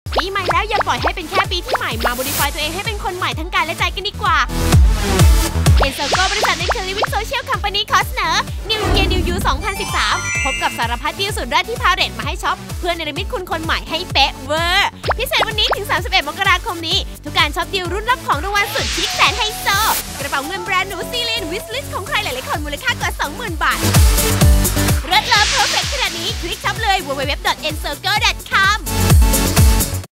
ปีใหม่แล้วอย่าปล่อยให้เป็นแค่ปีที่ใหม่มาโมดิฟายตัวเองให้เป็นคนใหม่ทั้งกายและใจกันดีกว่าEncircle บริษัทในเครือ Living Social Company ขอเสนอ New Year New You 2013 พบกับสารพัดดีลสุดแรกที่พาเรตมาให้ช็อปเพื่อเนรมิตคุณคนใหม่ให้เป๊ะเวอร์พิเศษวันนี้ถึง 31 มกราคมนี้ทุกการช็อปดีลรุ่นรับของรางวัลสุดชิคแสนไฮโซกระเป๋าเงินแบรนด์หนูซีลีนวิสลิสของใครหลายๆคนมูลค่ากว่า 20,000 บาทเลิศเลอเพอร์เฟคขนาดนี้คลิกช็อปเลย www.encircle